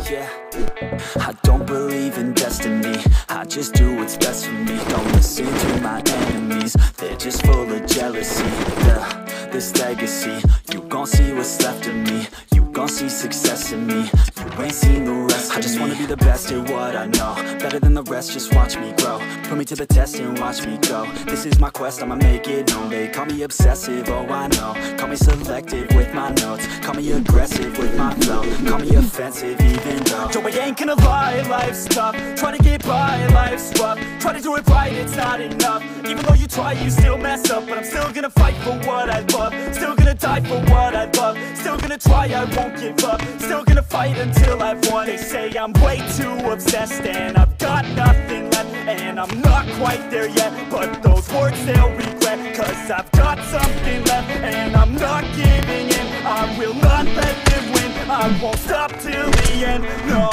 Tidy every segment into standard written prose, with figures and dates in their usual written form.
Yeah, I don't believe in destiny, I just do what's best for me. Don't listen to my enemies, they're just full of jealousy. Yeah, this legacy, you gon' see what's left of me. You gon' see success in me, you ain't seen the rest of me. I just wanna be the best at what I know, better than the rest, just watch me grow. Put me to the test and watch me go. This is my quest, I'ma make it known. They call me obsessive, oh I know. Call me selective with my notes, call me aggressive with my flow. Call me offensive even though Joe, I ain't gonna lie, life's tough. Try to get by, life's rough. Try to do it right, it's not enough. Even though you try, you still mess up. But I'm still gonna fight for what I love, still gonna die for what I love. Still gonna try, I won't give up. Still gonna fight until I've won. They say I'm way too obsessed and I've got nothing left, and I'm not quite there yet, but those words they'll regret. Cause I've got something left and I'm not giving in. I will not let them win, I won't stop till the end, no.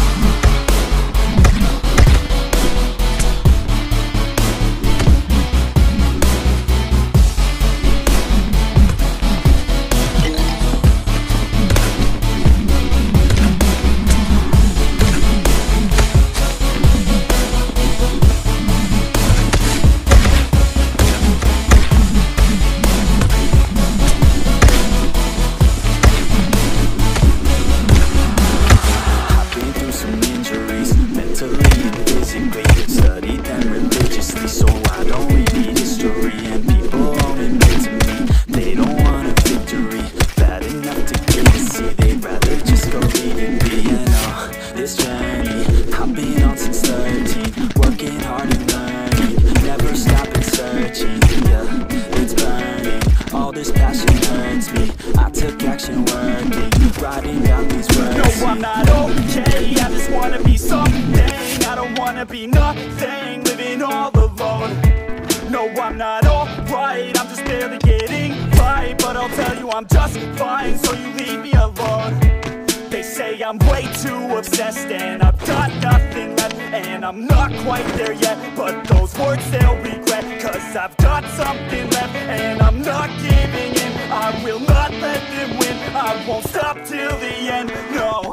I'm not okay, I just wanna be something. I don't wanna be nothing, living all alone. No, I'm not alright, I'm just barely getting by. But I'll tell you I'm just fine, so you leave me alone. They say I'm way too obsessed and I've got nothing left, and I'm not quite there yet, but those words they'll regret. Cause I've got something left and I'm not giving in. I will not let them win, I won't stop till the end, no.